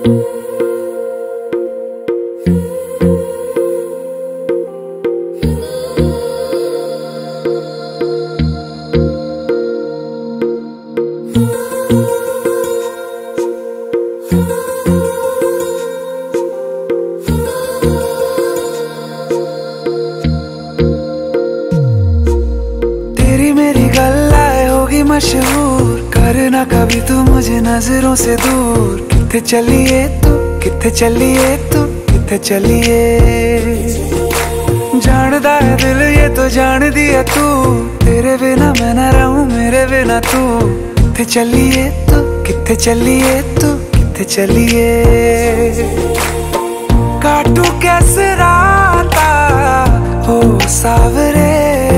मशहूर करना कभी तू मुझे नजरों से दूर। किथे चलिए तू, किथे चलिए तू, किथे चलिए। जानदा है दिल ये तो जान दिया तू, तेरे बिना मैं न रहूं मेरे बिना तू। किथे चलिए तू, किथे चलिए तू, किथे चलिए। काटू कैसे राता हो सावरे,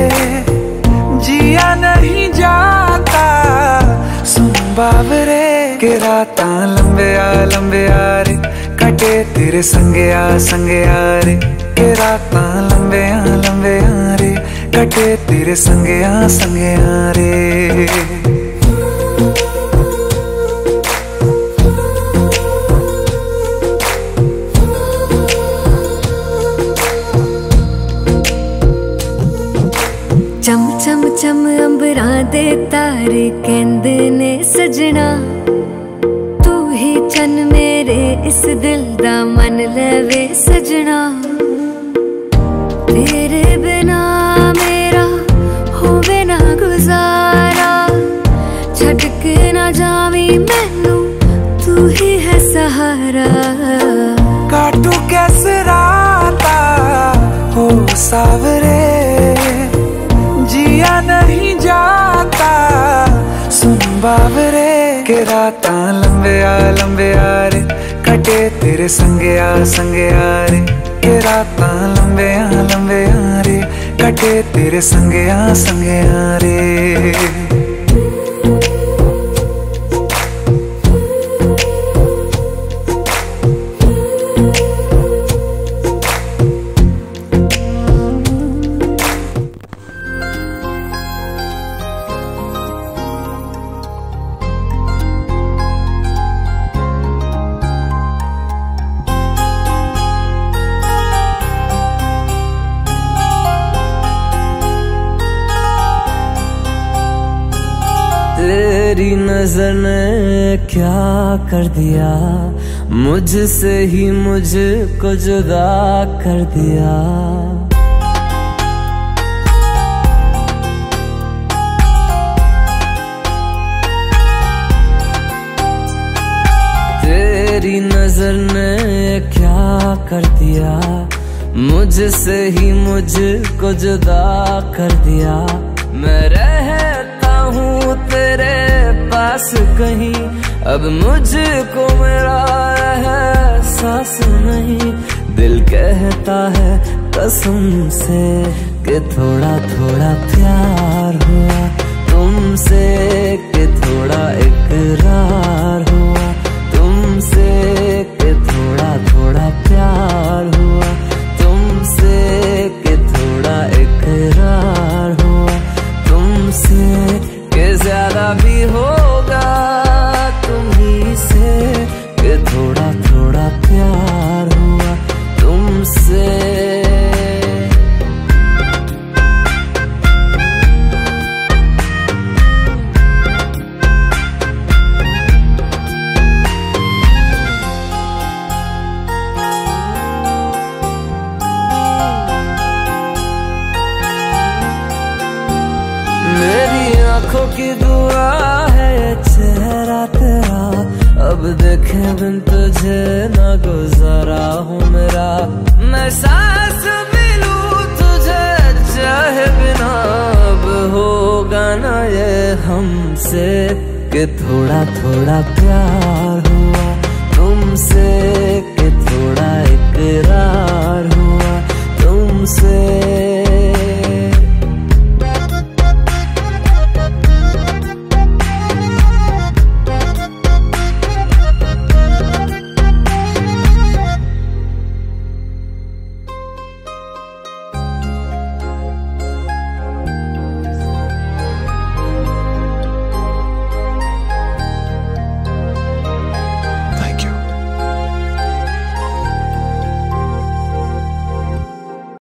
जिया नहीं जाता सुन बाबरे। के राता लंबे आ रे, कटे तेरे संगे आ रे। के राता लंबे आ रे, कटे तेरे संगे आ रे। चम चम चम अंबरां दे तारे कहंदे ने सजना, तू ही चन मेरे इस दिल दा मन लवे सजना। तेरे बिना मेरा होवे ना गुजारा, छड़ के ना जावी मैनू तू ही है सहारा। काटू कैसे राता हो सावरे, जिया नहीं जाता सुन बाबरे। के राता लंबे आ रे, कटे तेरे संगे आ रे। के राता लंबे आ रे, कटे तेरे संगे आ रे। तेरी नजर ने क्या कर दिया, मुझसे ही मुझको जुदा कर दिया। तेरी नजर ने क्या कर दिया, मुझसे ही मुझको जुदा कर दिया। मैं रहता हूँ तेरे पास कहीं, अब मुझको मेरा एहसास नहीं। दिल कहता है कसम से कि थोड़ा थोड़ा प्यार हुआ तुमसे, कि थोड़ा इकरार हुआ तुमसे, कि थोड़ा थोड़ा प्यार हुआ तुमसे, कि थोड़ा इकरार हुआ तुमसे, कि ज्यादा भी होगा तुम्ही से, कि थोड़ा थोड़ा प्यार हुआ तुमसे। मेरी आंखों की दुआ है चेहरा तेरा, अब देखे बिन तुझे न गुजारा हूँ मेरा। मैं सांस भी लूं तुझे चाहे बिना, अब होगा ना ये हमसे, कि थोड़ा थोड़ा प्यार हुआ तुमसे, कि थोड़ा इकरार हुआ तुमसे।